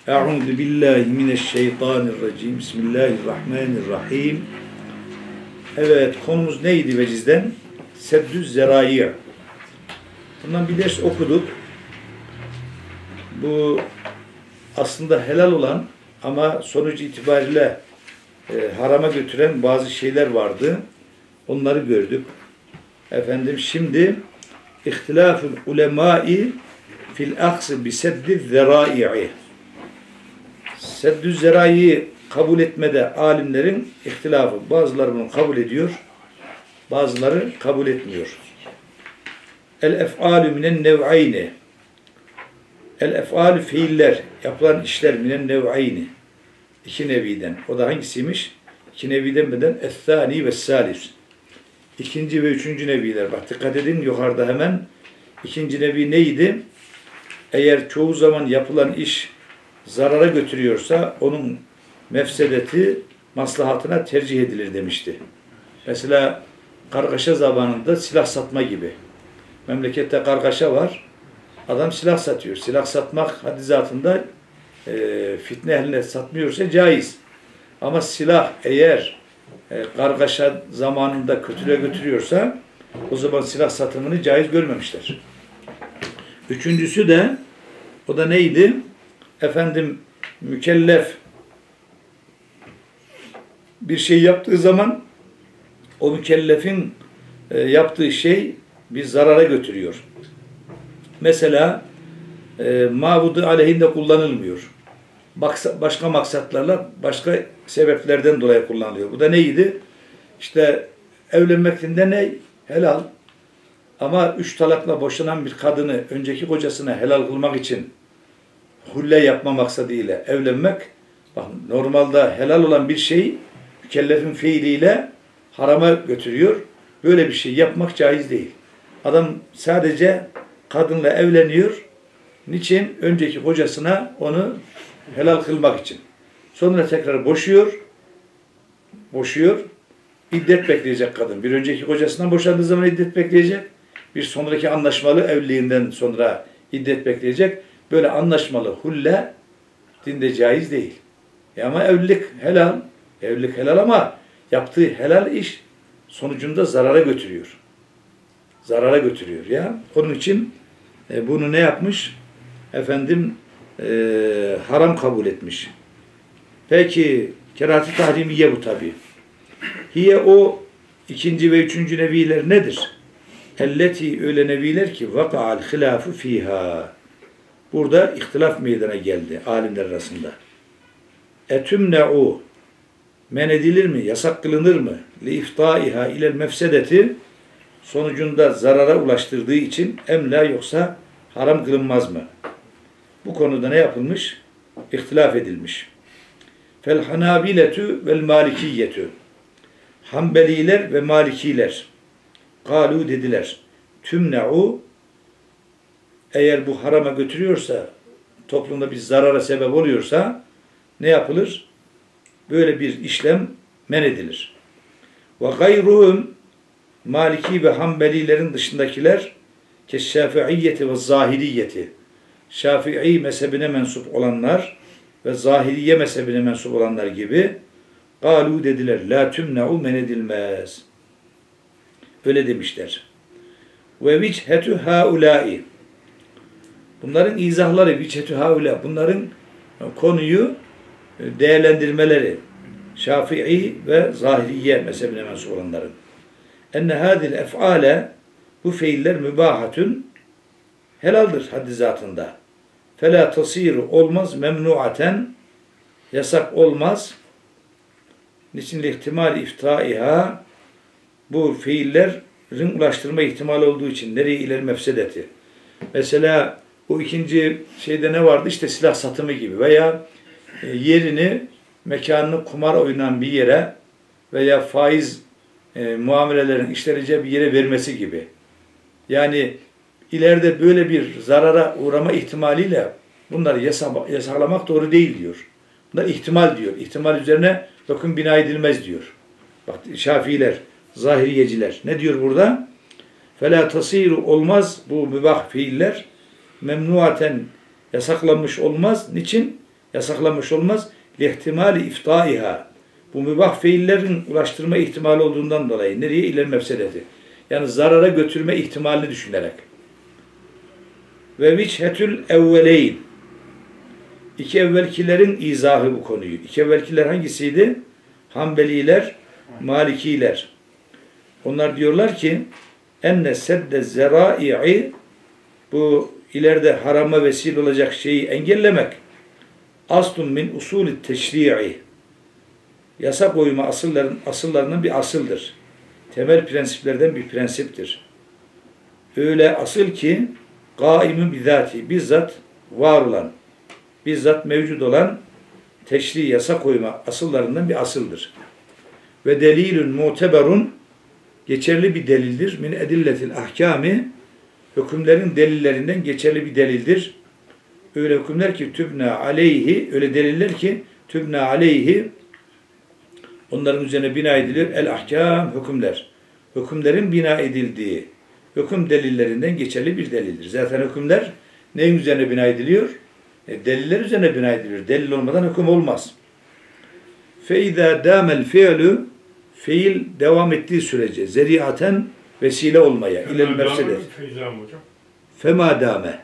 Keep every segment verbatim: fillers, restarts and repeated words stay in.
Euzu billahi mineşşeytanirracim. Bismillahirrahmanirrahim. Evet, konumuz neydi vecizden? Seddüz zerâi. Bundan bir ders okuduk. Bu aslında helal olan ama sonuç itibariyle e, harama götüren bazı şeyler vardı. Onları gördük. Efendim şimdi ihtilaful ulemâi fil aksi bi seddiz zerâi. Seddüz zerâi kabul etmede alimlerin ihtilafı. Bazıları bunu kabul ediyor, bazıları kabul etmiyor. El ef'alü minen nev'ayni. El ef'alü fiiller, yapılan işler minen nev'ayni. İki neviden. O da hangisiymiş? İki neviden beden es-sâni ve s-sâlis. İkinci ve üçüncü neviler. Bak dikkat edin yukarıda hemen. İkinci nevi neydi? Eğer çoğu zaman yapılan iş zarara götürüyorsa onun mefsedeti maslahatına tercih edilir demişti. Mesela kargaşa zamanında silah satma gibi. Memlekette kargaşa var. Adam silah satıyor. Silah satmak haddi zatında e, fitne ehline satmıyorsa caiz. Ama silah eğer e, kargaşa zamanında kötülüğe götürüyorsa o zaman silah satımını caiz görmemişler. Üçüncüsü de o da neydi? Efendim mükellef bir şey yaptığı zaman o mükellefin e, yaptığı şey bir zarara götürüyor. Mesela e, mabudu aleyhinde kullanılmıyor. Baksa, başka maksatlarla, başka sebeplerden dolayı kullanılıyor. Bu da neydi? İşte evlenmekinde ne? Helal. Ama üç talakla boşanan bir kadını önceki kocasına helal kılmak için hulle yapma maksadıyla evlenmek, bak, normalde helal olan bir şey mükellefin fiiliyle harama götürüyor. Böyle bir şey yapmak caiz değil. Adam sadece kadınla evleniyor. Niçin? Önceki kocasına onu helal kılmak için. Sonra tekrar boşuyor. Boşuyor. İddet bekleyecek kadın. Bir önceki kocasından boşandığı zaman iddet bekleyecek. Bir sonraki anlaşmalı evliliğinden sonra iddet bekleyecek. Böyle anlaşmalı hulle dinde caiz değil. E ama evlilik helal. Evlilik helal ama yaptığı helal iş sonucunda zarara götürüyor. Zarara götürüyor ya. Onun için e, bunu ne yapmış? Efendim e, haram kabul etmiş. Peki kerahati tahrimiye bu tabi. Hiye o ikinci ve üçüncü neviler nedir? Elleti öyle neviler ki vaka'al hilafu fiha. Burada ihtilaf meydana geldi alimler arasında. Etümne'u men edilir mi? Yasak kılınır mı? Li iftaiha ilel mefsedeti sonucunda zarara ulaştırdığı için emla yoksa haram kılınmaz mı? Bu konuda ne yapılmış? İhtilaf edilmiş. Fel hanabiletü vel malikiyetü. Hanbeliler ve malikiler galu dediler. Tümne'u eğer bu harama götürüyorsa, toplumda bir zarara sebep oluyorsa ne yapılır? Böyle bir işlem men edilir. Ve gayruhum Maliki ve Hanbelilerin dışındakiler keşşafiiyyeti ve zahiriyeti. Şafii mezhebine mensup olanlar ve zahiriye mezhebine mensup olanlar gibi galu dediler. La tümne'u men edilmez. Öyle demişler. Ve vichetü haulâi. Bunların izahları, vichetü haulâ. Bunların konuyu değerlendirmeleri. Şafii ve zahiriye mezhebine mensup olanların. Enne hâzil ef'âle bu fiiller mübahatün helaldir haddi zatında. Felâ tasîru olmaz memnuaten yasak olmaz. Niçin ihtimal iftaiha bu fiillerin ulaştırma ihtimali olduğu için nereye ileri mefsedeti. Mesela bu ikinci şeyde ne vardı? İşte silah satımı gibi veya yerini, mekanını kumar oynanan bir yere veya faiz e, muamelelerin işleneceği bir yere vermesi gibi. Yani ileride böyle bir zarara uğrama ihtimaliyle bunları yasa, yasaklamak doğru değil diyor. Bunlar ihtimal diyor. İhtimal üzerine dokun bina edilmez diyor. Bak Şafiiler, Zahiriyeciler ne diyor burada? Fela tasiru olmaz bu mübah fiiller memnuaten yasaklanmış olmaz. Niçin? Yasaklamış olmaz. Lihtimali iftaiha. Bu mübah fiillerin ulaştırma ihtimali olduğundan dolayı. Nereye? İler mefsedeti. Yani zarara götürme ihtimalini düşünerek. Ve viçhetül evveleyn. İki evvelkilerin izahı bu konuyu. İki evvelkiler hangisiydi? Hanbeliler, Malikiler. Onlar diyorlar ki enne sedde zerai'i, bu ileride harama vesile olacak şeyi engellemek, aslun min usulü teşri'i, yasa koyma asılların, asıllarının bir asıldır. Temel prensiplerden bir prensiptir. Öyle asıl ki gâimun bizati, bizzat var olan, bizzat mevcut olan teşri, yasa koyma asıllarından bir asıldır. Ve delilün muteberun, geçerli bir delildir. Min edilletil ahkâmi, hükümlerin delillerinden geçerli bir delildir. Öyle hükümler ki tübna aleyhi, öyle deliller ki tübna aleyhi, onların üzerine bina edilir. El ahkâm, hükümler. Hükümlerin bina edildiği hüküm delillerinden geçerli bir delildir. Zaten hükümler neyin üzerine bina ediliyor? E, deliller üzerine bina edilir. Delil olmadan hüküm olmaz. فَاِذَا دَامَ الْفِعْلُ, fiil devam ettiği sürece zeriaten vesile olmaya ilel mefsedet. Fema dame.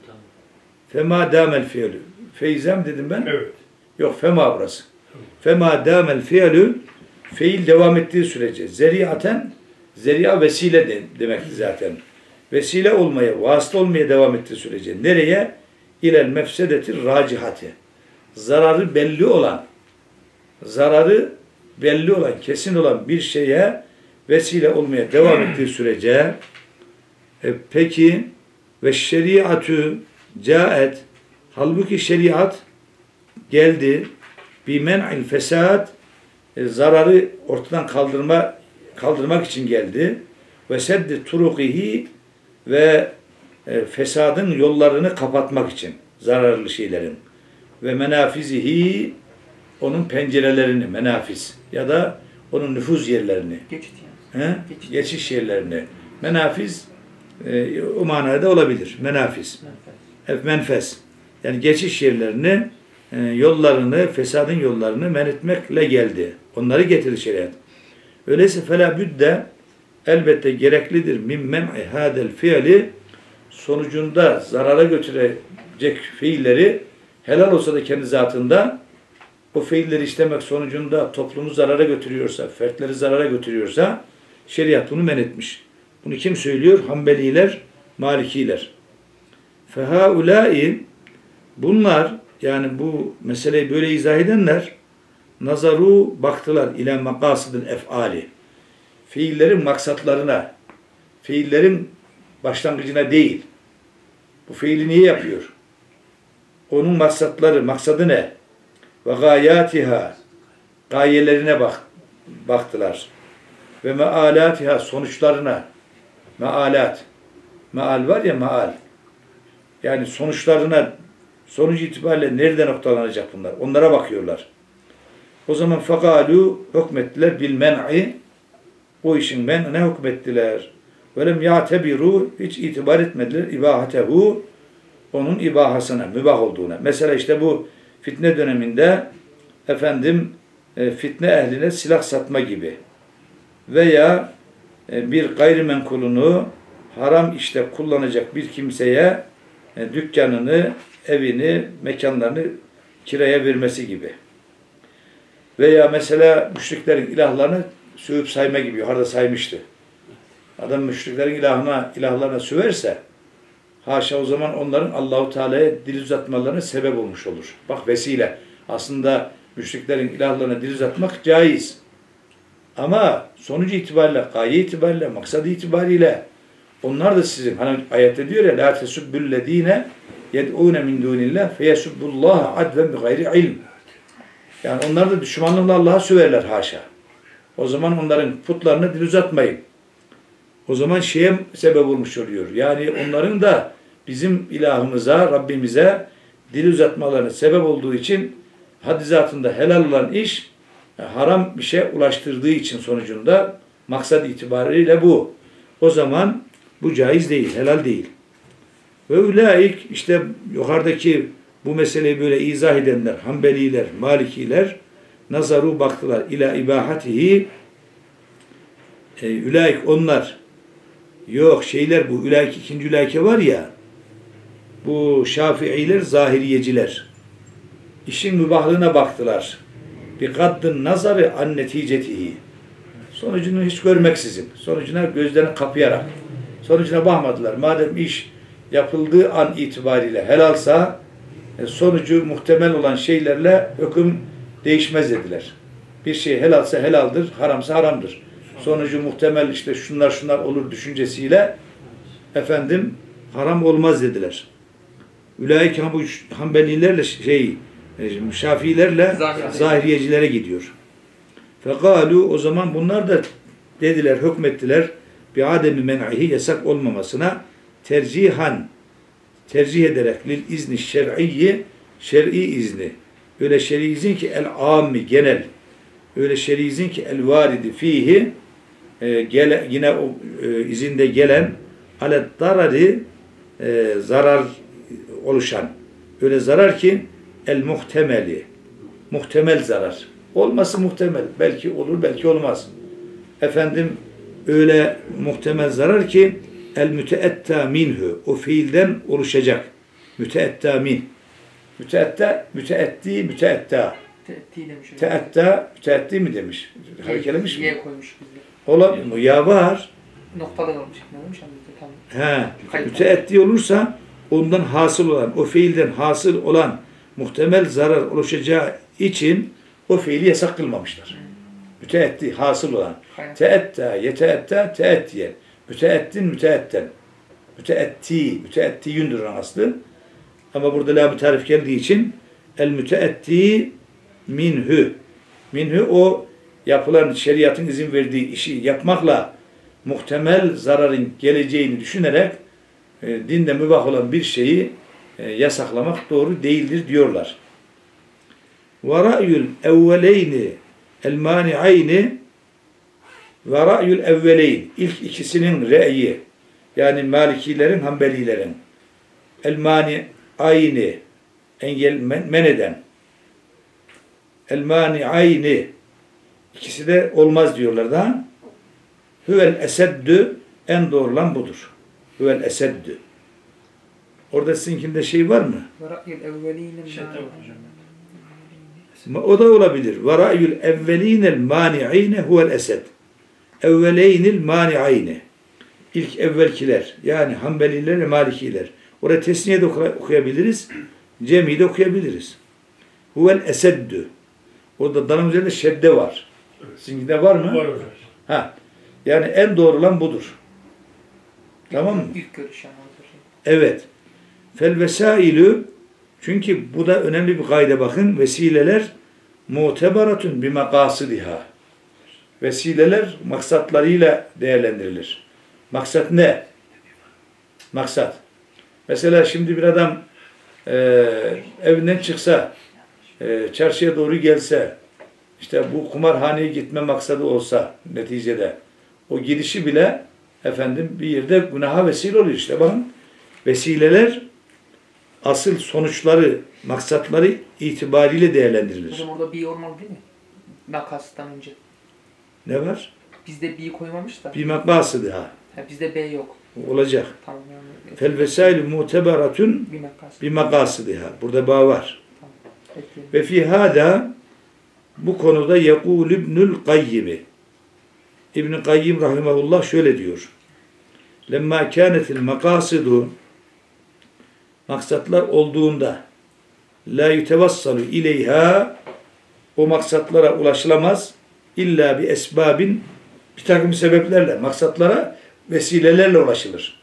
Fema damel fiilü. Feyzem dedim ben. Evet. Yok, fema burası. Fema damel fiilü, fiil devam ettiği sürece zeriaten, zeri'a vesile de, demekti zaten. Vesile olmaya, vasıta olmaya devam ettiği sürece nereye? İlel mefsedetir racihati. Zararı belli olan, zararı belli olan, kesin olan bir şeye vesile olmaya devam ettiği sürece e, peki ve şeriatü caet, halbuki şeriat geldi bi men'il fesad, e, zararı ortadan kaldırma kaldırmak için geldi ve seddi turukihi, ve e, fesadın yollarını kapatmak için, zararlı şeylerin, ve menafizihi, onun pencerelerini, menafiz ya da onun nüfuz yerlerini, geçit yani. he? Geçit. Geçiş yerlerini, menafiz e, o manada olabilir, menafiz, menfez, menfez. Yani geçiş yerlerini, e, yollarını, fesadın yollarını men etmekle geldi. Onları getirdi şeriat. Öyleyse felâ büdde, elbette gereklidir min men'i hâdel fiili, sonucunda zarara götürecek fiilleri, helal olsa da kendi zatında, o fiilleri işlemek sonucunda toplumu zarara götürüyorsa, fertleri zarara götürüyorsa, şeriat bunu men etmiş. Bunu kim söylüyor? Hanbeliler, Malikiler. Fehaulâi, bunlar, yani bu meseleyi böyle izah edenler, nazaru, baktılar ile makasıdın ef'ali, fiillerin maksatlarına, fiillerin başlangıcına değil. Bu fiili niye yapıyor? Onun maksatları, maksadı ne? Ve gayatiha, gayelerine bak, baktılar. Ve mealatiha, sonuçlarına. Mealat. Meal var ya, meal. Yani sonuçlarına, sonuç itibariyle nerede noktalanacak bunlar? Onlara bakıyorlar. O zaman fekalu, hükmettiler bil men'i, o işin men'ine hükmettiler. Velem ya'tebiru, hiç itibar etmediler ibahatehu, onun ibahasına, mübah olduğuna. Mesela işte bu fitne döneminde efendim e, fitne ehline silah satma gibi veya e, bir gayrimenkulunu haram işte kullanacak bir kimseye e, dükkanını, evini, mekanlarını kiraya vermesi gibi. Veya mesela müşriklerin ilahlarını sövüp sayma gibi. Yukarıda saymıştı. Adam müşriklerin ilahına, ilahlarına söverse, haşa, o zaman onların Allahu Teala'ya dil uzatmalarına sebep olmuş olur. Bak, vesile. Aslında müşriklerin ilahlarına dil uzatmak caiz. Ama sonucu itibariyle, gaye itibariyle, maksadı itibariyle onlar da sizin, hani ayette diyor ya, la tesubbullezine yed'ûne min dûnillah feyesubbullâhe adven bi gayri ilm. Yani onlar da düşmanlıkla Allah'a söverler, haşa. O zaman onların putlarına dil uzatmayın. O zaman şeye sebep olmuş oluyor. Yani onların da bizim ilahımıza, Rabbimize dil uzatmalarına sebep olduğu için haddi zatında helal olan iş haram bir şey ulaştırdığı için sonucunda maksat itibariyle bu. O zaman bu caiz değil, helal değil. Ve ulaik, işte yukarıdaki bu meseleyi böyle izah edenler, Hanbeliler, Malikiler nazaru baktılar ila ibahatihi e, ülaik onlar yok şeyler bu ülaik ikinci ülaike var ya bu Şafiiler, Zahiriyeciler işin mübahlığına baktılar. Bir kaddın nazarı an neticetihi. Sonucunu hiç görmeksizin, sonucuna gözlerini kapayarak, sonucuna bakmadılar. Madem iş yapıldığı an itibariyle helalsa, e, sonucu muhtemel olan şeylerle hüküm değişmez dediler. Bir şey helalsa helaldir, haramsa haramdır. Sonucu muhtemel işte şunlar şunlar olur düşüncesiyle efendim haram olmaz dediler. Ülaik Hanbelilerle şey, Şafiilerle Zahiriyecilere gidiyor. Fekalu o zaman bunlar da dediler, hükmettiler bir ademi men'ihi yasak olmamasına tercihan tercih ederek lil izni şer'iyyi şer'i izni. Öyle şer'i izin ki el ammi genel. Öyle şer'i izin ki el varidi fihi e, gele, yine o e, izinde gelen alet darari e, zarar oluşan. Öyle zarar ki el muhtemeli. Muhtemel zarar. Olması muhtemel. Belki olur, belki olmaz. Efendim öyle muhtemel zarar ki el müteetta minhu. O fiilden oluşacak. Müteetta min. Müteetta, müteetti, müteetta. Teetti demiş. Teetta, müteetti mi demiş? Harekelemiş mi? Y koymuş bizde. Olabilir mi? Ya var. Noktalı kalmış. Ne demiş anladım. He. Müteetti olursa ondan hasıl olan, o fiilden hasıl olan muhtemel zarar oluşacağı için o fiili yasak kılmamışlar. Müteetti, hasıl olan. Teetta, yeteetta, teettiye. Müteettin, müteetten. Müteetti, müteettiyündür aslı. Ama burada la bir tarif geldiği için el müteetti minhü. Minhü o yapılan şeriatın izin verdiği işi yapmakla muhtemel zararın geleceğini düşünerek e, dinde mübah olan bir şeyi e, yasaklamak doğru değildir diyorlar. Ve ra'yul evveleyni el mani'ayni ve ra'yul evveleyn ilk ikisinin re'yi yani Malikilerin, Hanbelilerin el mani'ayni engel men, men eden el mani'ayni ikisi de olmaz diyorlar da huvel eseddü en doğru olan budur. Huvel eseddü. Orada sizinkinde şey var mı? Ve ra'yul evvelîne O da olabilir. Ve ra'yul evvelînel mani'ine huvel esed. Evveleynil mani'ine. İlk evvelkiler. Yani Hanbeliler ve Malikiler. Orada tesniye de okuyabiliriz. Cem'i de okuyabiliriz. Huvel eseddü. Orada dalın üzerinde şedde var. Sizinkinde var mı? Var hocam. Ha. Yani en doğru olan budur. Tamam mı? İlk görüş yani. Evet. Fel vesailü çünkü bu da önemli bir kaide bakın. Vesileler mutebaratun bi makasidiha. Vesileler maksatlarıyla değerlendirilir. Maksat ne? Maksat. Mesela şimdi bir adam e, evinden çıksa, e, çarşıya doğru gelse, işte bu kumarhaneye gitme maksadı olsa neticede o gidişi bile efendim bir yerde günaha vesile oluyor işte. Bakın vesileler asıl sonuçları, maksatları itibariyle değerlendirilir. Hocam orada bir olmalı değil mi? Makastan önce. Ne var? Bizde bir koymamış da. Bir makasıdı ha. Ha, bizde B yok. Olacak. Tamam yani. Fel vesailü muteberatun Bir makas. bir makasıdı ha. Burada bağ var. Tamam. Ekleyelim. Ve fi hâdâ bu konuda yekûl İbnül Kayyim'i İbn-i Kayyim rahimahullah şöyle diyor. Lemma kânetil makasidu maksatlar olduğunda la yutevassalu ileyha o maksatlara ulaşılamaz illa bir esbabin bir takım sebeplerle maksatlara vesilelerle ulaşılır.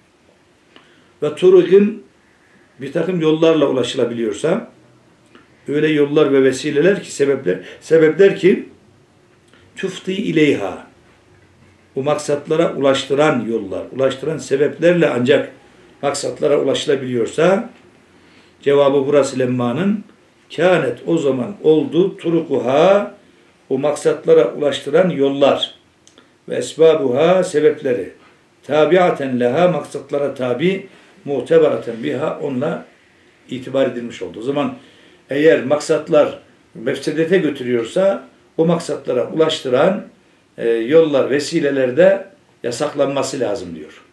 Ve turukin bir takım yollarla ulaşılabiliyorsa öyle yollar ve vesileler ki sebepler sebepler ki tufti ileyha o maksatlara ulaştıran yollar, ulaştıran sebeplerle ancak maksatlara ulaşılabiliyorsa cevabı burası lemmanın kânet o zaman oldu turukuha o maksatlara ulaştıran yollar ve esbabuha sebepleri tabiaten leha maksatlara tabi mutebereten biha onunla itibar edilmiş oldu. O zaman eğer maksatlar mefsedete götürüyorsa o maksatlara ulaştıran e, yollar, vesilelerde yasaklanması lazım diyor.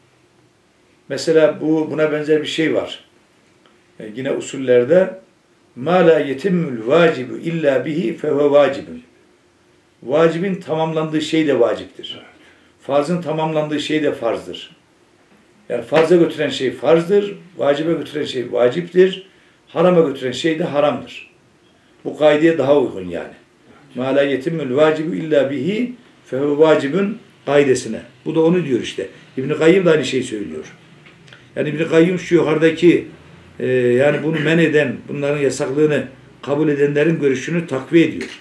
Mesela bu buna benzer bir şey var. E, yine usullerde مَا لَا يَتِمُّ الْوَاجِبُ اِلَّا بِهِ فَهُوَ وَاجِبٌ. Vacibin tamamlandığı şey de vaciptir. Farzın tamamlandığı şey de farzdır. Yani farza götüren şey farzdır, vacibe götüren şey vaciptir, harama götüren şey de haramdır. Bu kaideye daha uygun yani. مَا لَا يَتِمُّ الْوَاجِبُ اِلَّا بِهِ فَهُوَ وَاجِبٌ kaidesine. Bu da onu diyor işte. İbn-i Kayyım da aynı şeyi söylüyor. Yani İbn-i Kayyım şu yukarıdaki e, yani bunu men eden, bunların yasaklığını kabul edenlerin görüşünü takviye ediyor.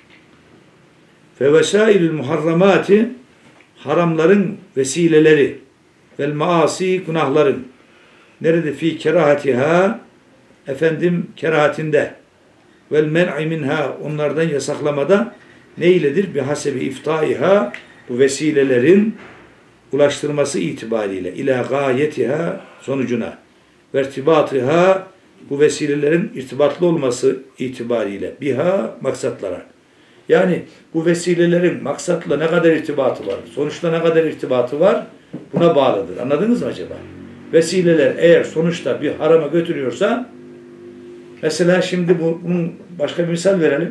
فَوَسَائِلُ الْمُحَرَّمَاتِ haramların vesileleri vel maasi günahların nerede fi kerahatiha efendim kerahatinde vel men'i minha onlardan yasaklamada ne iledir? Bi hasebi iftaiha bu vesilelerin ulaştırması itibariyle ila gayetiha sonucuna ve irtibatiha bu vesilelerin irtibatlı olması itibariyle biha maksatlara. Yani bu vesilelerin maksatla ne kadar irtibatı var? Sonuçta ne kadar irtibatı var? Buna bağlıdır. Anladınız mı acaba? Vesileler eğer sonuçta bir harama götürüyorsa mesela şimdi bu, bunun başka bir misal verelim.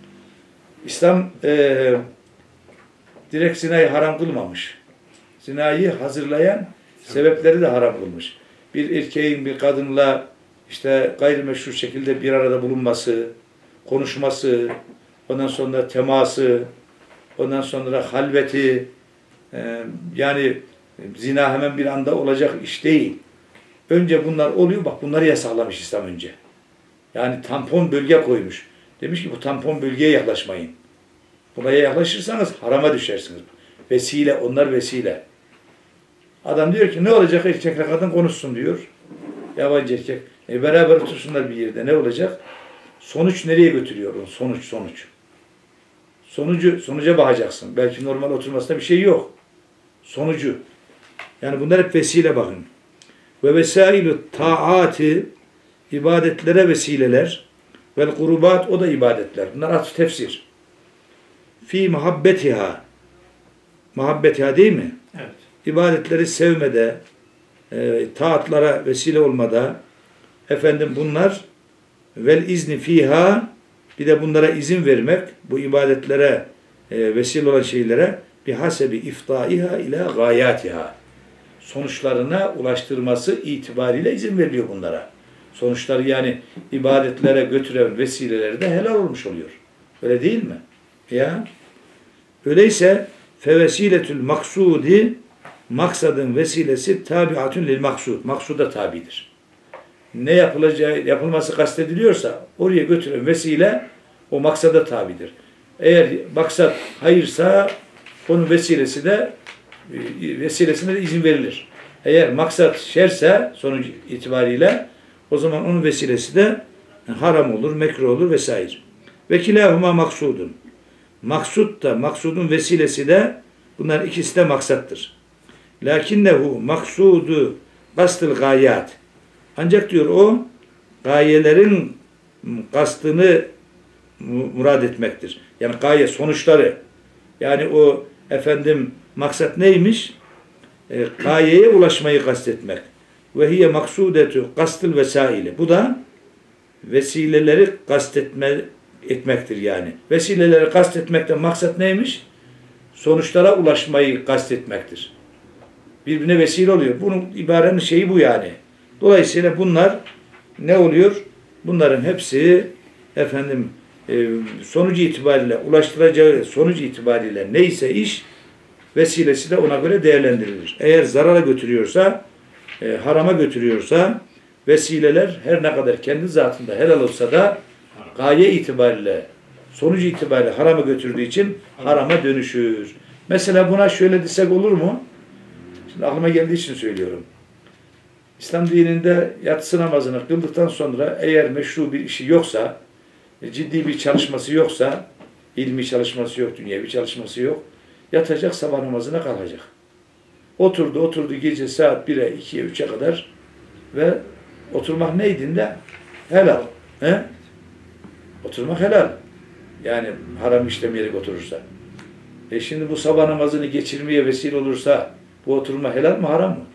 İslam e, direkt zinayı haram kılmamış. Zinayı hazırlayan sebepleri de haram kılmış. Bir erkeğin bir kadınla işte gayrimeşru şekilde bir arada bulunması, konuşması, ondan sonra teması, ondan sonra halveti, e, yani zina hemen bir anda olacak iş değil. Önce bunlar oluyor, bak bunları yasaklamış İslam önce. Yani tampon bölge koymuş. Demiş ki bu tampon bölgeye yaklaşmayın. Buraya yaklaşırsanız harama düşersiniz. Vesile, onlar vesile. Adam diyor ki ne olacak erkekle kadın konuşsun diyor. Yabancı erkek. E beraber otursunlar bir yerde ne olacak? Sonuç nereye götürüyor onu? Sonuç, sonuç. Sonucu, sonuca bakacaksın. Belki normal oturmasında bir şey yok. Sonucu. Yani bunlar hep vesile bakın. Ve vesailu taati ibadetlere vesileler vel kurubat o da ibadetler. Bunlar atf tefsir. Fi muhabbetiha muhabbetiha değil mi? Evet. İbadetleri sevmede, e, taatlara vesile olmada efendim bunlar vel izni fiha bir de bunlara izin vermek, bu ibadetlere e, vesile olan şeylere bihasebi iftaiha ila gayatiha sonuçlarına ulaştırması itibariyle izin veriliyor bunlara. Sonuçları yani ibadetlere götüren vesileleri de helal olmuş oluyor. Öyle değil mi? Ya öyleyse fevesiletül maksudi maksadın vesilesi tabiatun lil maksud. Maksuda tabidir. Ne yapılacağı, yapılması kastediliyorsa oraya götüren vesile o maksada tabidir. Eğer maksat hayırsa onun vesilesi de vesilesine de izin verilir. Eğer maksat şerse sonuç itibariyle o zaman onun vesilesi de haram olur, mekruh olur vesaire. Ve kilahuma maksudun. Maksut da maksudun vesilesi de bunlar ikisi de maksattır. Lakinnehu maksudu kastıl gayat. Ancak diyor o gayelerin kastını murad etmektir. Yani gaye sonuçları. Yani o efendim maksat neymiş? E, gayeye ulaşmayı kastetmek. Ve hiye maksudetu kastıl vesaili. Bu da vesileleri kastetme etmektir yani. Vesileleri kastetmekten maksat neymiş? Sonuçlara ulaşmayı kastetmektir. Birbirine vesile oluyor. Bunun ibarenin şeyi bu yani. Dolayısıyla bunlar ne oluyor? Bunların hepsi efendim e, sonucu itibariyle ulaştıracağı sonuç itibariyle neyse iş vesilesi de ona göre değerlendirilir. Eğer zarara götürüyorsa, e, harama götürüyorsa vesileler her ne kadar kendi zatında helal olsa da gaye itibariyle, sonuç itibariyle harama götürdüğü için harama dönüşür. Mesela buna şöyle desek olur mu? Şimdi aklıma geldiği için söylüyorum. İslam dininde yatsı namazını kıldıktan sonra eğer meşru bir işi yoksa, ciddi bir çalışması yoksa, ilmi çalışması yok, dünyevi çalışması yok, yatacak, sabah namazına kalkacak. Oturdu, oturdu gece saat bire, ikiye, üçe kadar ve Oturmak neydi de? Helal. He? Oturmak helal. Yani haram işlemeyerek oturursa. E şimdi bu sabah namazını geçirmeye vesile olursa bu oturma helal mi haram mı?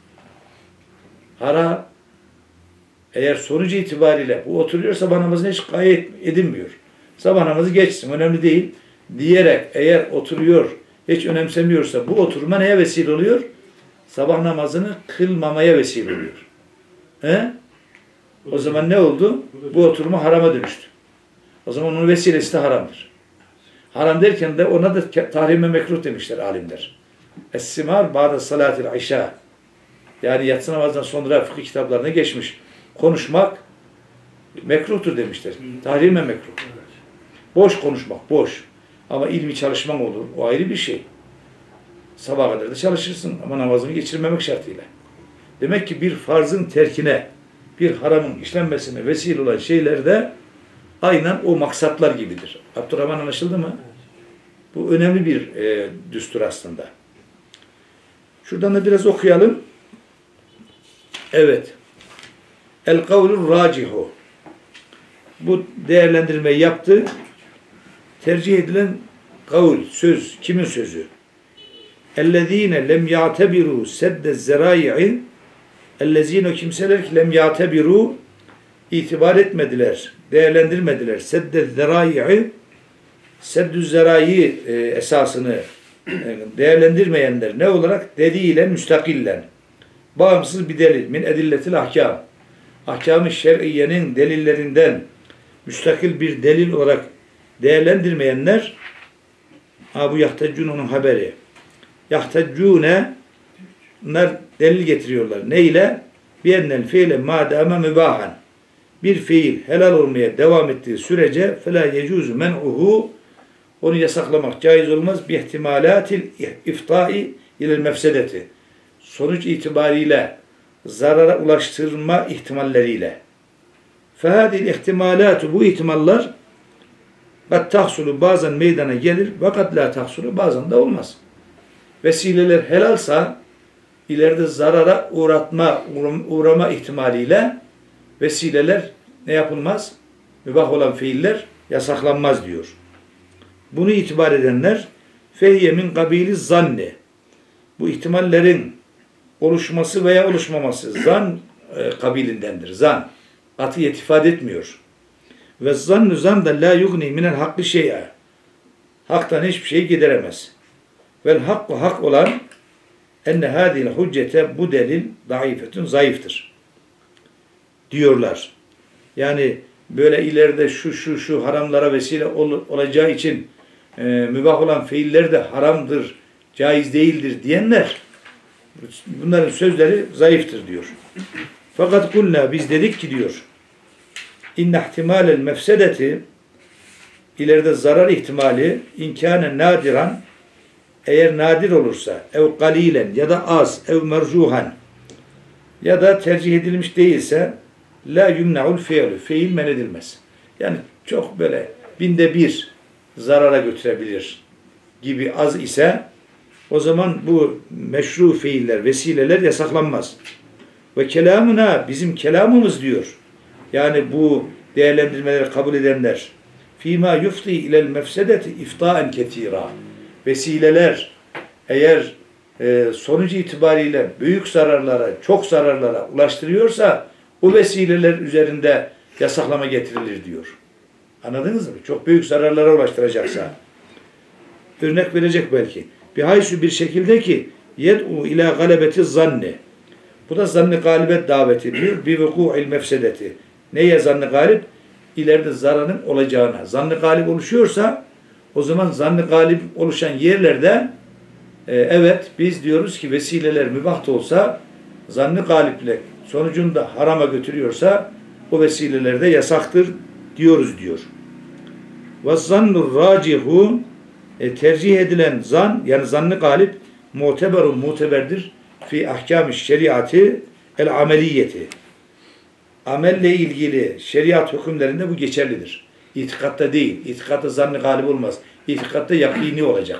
Haram. Eğer sonucu itibariyle bu oturuyor sabah namazını hiç gayet edinmiyor. Sabah namazı geçsin önemli değil diyerek eğer oturuyor hiç önemsemiyorsa bu oturma neye vesile oluyor? Sabah namazını kılmamaya vesile oluyor. He? O zaman ne oldu? Bu oturma harama dönüştü. O zaman onun vesilesi de haramdır. Haram derken de ona da tahrime mekruh demişler alimler. Es-simar ba'de salatil işa. Yani yatsı namazından sonra fıkıh kitaplarına geçmiş. Konuşmak mekruhtur demişler. Tahrime mekruh. Boş konuşmak, boş. Ama ilmi çalışman olur. O ayrı bir şey. Sabaha kadar da çalışırsın ama namazını geçirmemek şartıyla. Demek ki bir farzın terkine, bir haramın işlenmesine vesile olan şeyler de aynen o maksatlar gibidir. Abdurrahman anlaşıldı mı? Bu önemli bir e, düstur aslında. Şuradan da biraz okuyalım. Evet. El kavlur racihu. Bu değerlendirmeyi yaptı. Tercih edilen kavl, söz, kimin sözü? Ellezine lem ya'tebiru sedde zerai'i ellezine o kimseler ki lem ya'tebiru itibar etmediler, değerlendirmediler. Sedde zerai'i seddü zerai'i e, esasını e, değerlendirmeyenler ne olarak? Deliyle müstakillen. Bağımsız bir delil. Min edilletil ahkam. Ahkam-ı şer'iyenin delillerinden müstakil bir delil olarak değerlendirmeyenler ha bu yahteccun onun haberi. Yahteccune bunlar delil getiriyorlar. Ne ile? Biennel fiile madame mübahan. Bir fiil helal olmaya devam ettiği sürece fela yecuzu men'uhu onu yasaklamak caiz olmaz. Bi ihtimalatil iftai ile mefsedeti. Sonuç itibariyle zarara ulaştırma ihtimalleriyle. Fehadil ihtimalatu bu ihtimaller kad tahsulu bazen meydana gelir fakat la tahsulu bazen de olmaz. Vesileler helalsa ileride zarara uğratma, uğrama ihtimaliyle vesileler ne yapılmaz? Mübah olan fiiller yasaklanmaz diyor. Bunu itibar edenler fehye min kabili zanni. Bu ihtimallerin oluşması veya oluşmaması zan e, kabilindendir. Zan. Atiyet ifade etmiyor. Ve zannu zan da la yugni minel hakkı şey'e. Haktan hiçbir şey gideremez. Vel hakku hak olan enne hadil hüccete bu delil daifetun zayıftır. Diyorlar. Yani böyle ileride şu şu şu haramlara vesile ol, olacağı için e, mübah olan fiiller de haramdır, caiz değildir diyenler bunların sözleri zayıftır diyor. Fakat kulna biz dedik ki diyor inne ihtimalel mefsedeti ileride zarar ihtimali inkâne nadiran eğer nadir olursa ev galilen ya da az ev mercuhan ya da tercih edilmiş değilse la yumna'ul fi'lu fiil men edilmez. Yani çok böyle binde bir zarara götürebilir gibi az ise o zaman bu meşru fiiller, vesileler yasaklanmaz. Ve kelamına bizim kelamımız diyor. Yani bu değerlendirmeleri kabul edenler fîmâ yufti ilel mefsedeti iftaen ketîrâ. Vesileler eğer e, sonucu itibariyle büyük zararlara, çok zararlara ulaştırıyorsa o vesileler üzerinde yasaklama getirilir diyor. Anladınız mı? Çok büyük zararlara ulaştıracaksa. Örnek verecek belki. Bihaysu bir şekilde ki yed'u ila galebeti zanni. Bu da zanni galibet davet ediyor. Bi vuku'il mefsedeti. Neye zanni galip? İleride zararın olacağına. Zanni galip oluşuyorsa o zaman zanni galip oluşan yerlerde e, evet biz diyoruz ki vesileler mübah da olsa zanni galiple sonucunda harama götürüyorsa o vesilelerde yasaktır diyoruz diyor. Ve zannur racihu e, tercih edilen zan yani zanni galip muteberun muteberdir fi ahkam-ı şeriatı el ameliyeti. Amelle ilgili şeriat hükümlerinde bu geçerlidir. İtikatta değil. İtikatta zanni galip olmaz. İtikatta yakini olacak.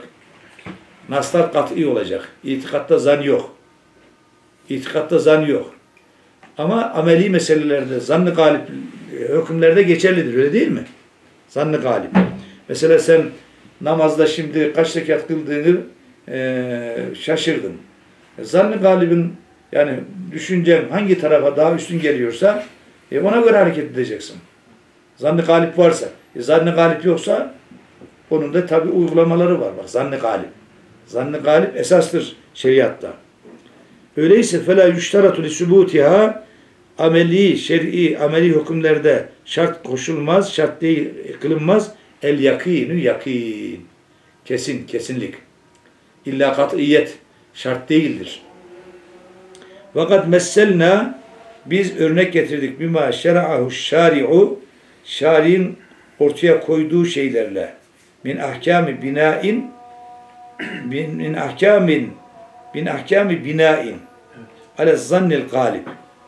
Naslar kat'i olacak. İtikatta zan yok. İtikatta zan yok. Ama ameli meselelerde, zannı galip hükümlerde geçerlidir. Öyle değil mi? Zannı galip. Mesela sen namazda şimdi kaç rekat kıldığını e, şaşırdın. Zannı galibin yani düşüncen hangi tarafa daha üstün geliyorsa e, ona göre hareket edeceksin. Zannı galip varsa. E, zannı galip yoksa onun da tabi uygulamaları var. Bak zannı galip. Zannı galip esastır şeriatta. Öyleyse فَلَا يُشْتَرَةُ لِسُبُوتِهَا ameli, şer'i, ameli hükümlerde şart koşulmaz, şart değil, kılınmaz. El yakînü yakîn. Kesin, kesinlik. İlla kat'iyet şart değildir. Fakat messelna biz örnek getirdik bima şera'ahu şari'u şari'in ortaya koyduğu şeylerle min ahkami bina'in min, min ahkamin min ahkami bina'in ala zannil galib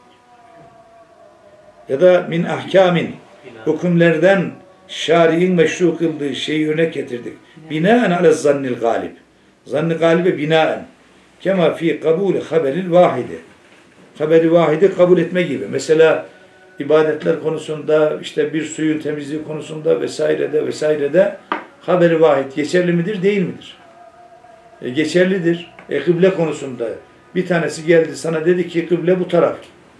ya da min ahkamin hükümlerden şari'in meşru kıldığı şeyi örnek getirdik. Binaen ala zannil galib. Zann-ı galibe binaen. Kema fi kabul haberil vahidi. Haberi vahidi kabul etme gibi. Mesela ibadetler konusunda, işte bir suyun temizliği konusunda vesairede vesairede haberi vahid geçerli midir, değil midir? E, geçerlidir. E, kıble konusunda bir tanesi geldi sana dedi ki kıble bu taraf.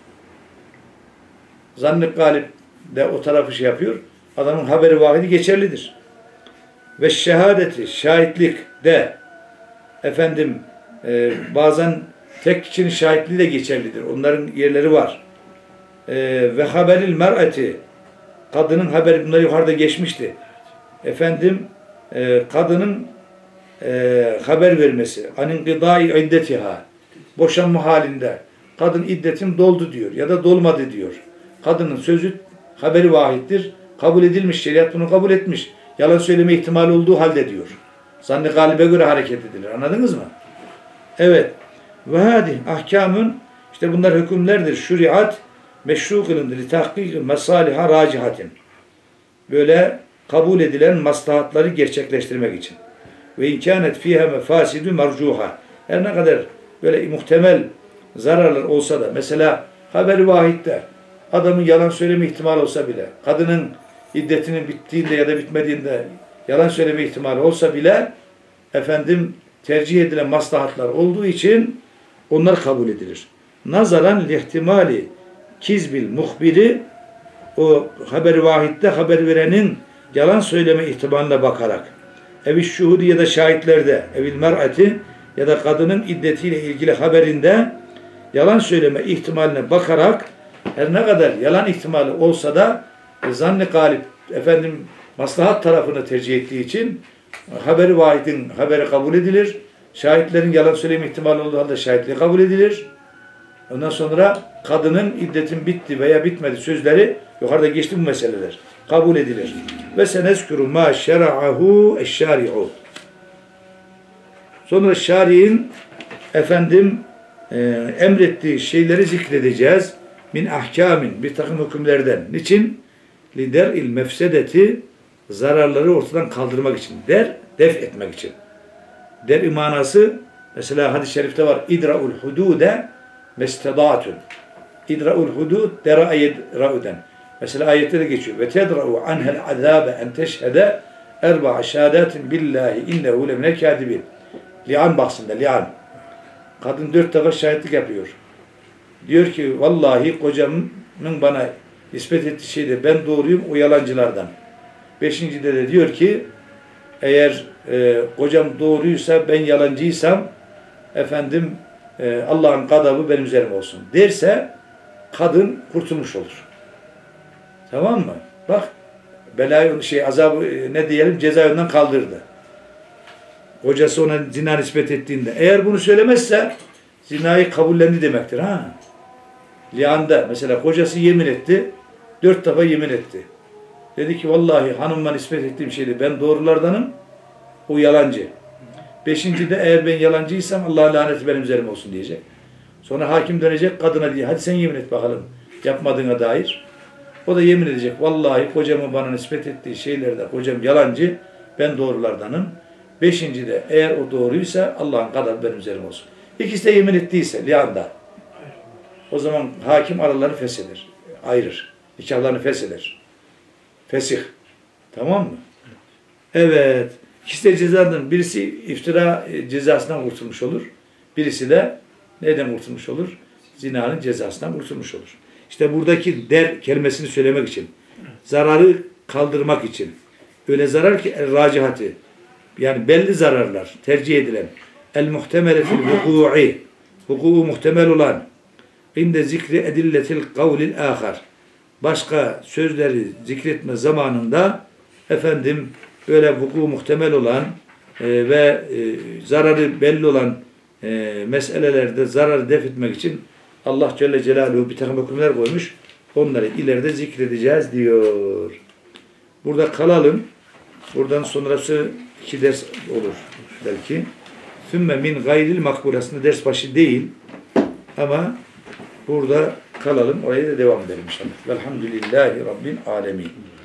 Zann-ı galip de o tarafı şey yapıyor. Adamın haberi vahidi geçerlidir. Ve şehadeti, şahitlik de efendim e, bazen tek kişinin şahitliği de geçerlidir. Onların yerleri var. E, ve haberil mer'ati kadının haberi bunlar yukarıda geçmişti. Efendim e, kadının e, haber vermesi anin gıdai iddetiha boşanma halinde kadın iddetim doldu diyor ya da dolmadı diyor. Kadının sözü haberi vahittir. Kabul edilmiş. Şeriat bunu kabul etmiş. Yalan söyleme ihtimali olduğu halde diyor. Zann-ı galibe göre hareket edilir. Anladınız mı? Evet. Ve hadi ahkamın işte bunlar hükümlerdir. Şuriat meşru kılındı. Li tahkik mesaliha racihatin. Böyle kabul edilen maslahatları gerçekleştirmek için. Ve imkanet fiha mefasidu mercuha. Her ne kadar böyle muhtemel zararlar olsa da mesela haber-i vahidde adamın yalan söyleme ihtimali olsa bile, kadının iddetinin bittiğinde ya da bitmediğinde yalan söyleme ihtimali olsa bile efendim tercih edilen maslahatlar olduğu için onlar kabul edilir. Nazaran lihtimali kizbil muhbiri o haber-i vahidde haber verenin yalan söyleme ihtimaline bakarak evi şuhudi ya da şahitlerde evil mer'ati ya da kadının iddetiyle ilgili haberinde yalan söyleme ihtimaline bakarak her ne kadar yalan ihtimali olsa da e, zann-ı galip efendim maslahat tarafını tercih ettiği için haberi vahidin haberi kabul edilir. Şahitlerin yalan söyleme ihtimali olduğu halde şahitliği kabul edilir. Ondan sonra kadının iddetin bitti veya bitmedi sözleri yukarıda geçti bu meseleler. Kabul edilir. Ve senezkuru ma şera'ahu eşşari'u. Sonra şari'in efendim e, emrettiği şeyleri zikredeceğiz. Min ahkamin bir takım hükümlerden. Niçin? Lider'il mefsedeti zararları ortadan kaldırmak için. Der, def etmek için. Der manası mesela hadis-i şerifte var. İdra'ul hudude mestedatun. İdra'ul hudud dera yedra'uden. Mesela ayette de geçiyor. Ve tedra'u anhel azabe en teşhede erba'a şehadatin billahi innehu lemine kâdibin. Li'an bahsinde, li'an. Kadın dört defa şahitlik yapıyor. Diyor ki vallahi kocamın bana nispet ettiği şeyde ben doğruyum o yalancılardan. Beşincide de diyor ki eğer e, kocam doğruysa ben yalancıysam efendim e, Allah'ın gadabı benim üzerime olsun derse kadın kurtulmuş olur. Tamam mı? Bak belayı şey azabı ne diyelim cezaevinden kaldırdı. Kocası ona zina nispet ettiğinde eğer bunu söylemezse zinayı kabullendi demektir ha. Lianda mesela kocası yemin etti. Dört defa yemin etti. Dedi ki vallahi hanımla nispet ettiğim şeyde ben doğrulardanım. O yalancı. Beşincide eğer ben yalancıysam Allah laneti benim üzerime olsun diyecek. Sonra hakim dönecek kadına diye hadi sen yemin et bakalım yapmadığına dair. O da yemin edecek. Vallahi kocamın bana nispet ettiği şeylerde kocam yalancı. Ben doğrulardanım. Beşincide eğer o doğruysa Allah'ın kadar benim üzerime olsun. İkisi de yemin ettiyse lianda. O zaman hakim aralarını fesheder. Ayırır. Nikahlarını fesheder. Fesih. Tamam mı? Evet. İkisi de cezadan. Birisi iftira cezasından kurtulmuş olur. Birisi de neden kurtulmuş olur? Zinanın cezasından kurtulmuş olur. İşte buradaki der kelimesini söylemek için. Zararı kaldırmak için. Öyle zarar ki el-racihati. Yani belli zararlar tercih edilen. El-muhtemele fil vuku'i. Vuku'u muhtemel olan. İnde zikri edilletil kavlil ahar. Başka sözleri zikretme zamanında efendim böyle vuku muhtemel olan e, ve e, zararı belli olan e, meselelerde zararı def etmek için Allah Celle Celaluhu bir takım hükümler koymuş. Onları ileride zikredeceğiz diyor. Burada kalalım. Buradan sonrası iki ders olur belki. Sümme min gayril makbul. Aslında ders başı değil. Ama burada kalalım. Oraya da devam edelim inşallah. Velhamdülillahi Rabbil alemin.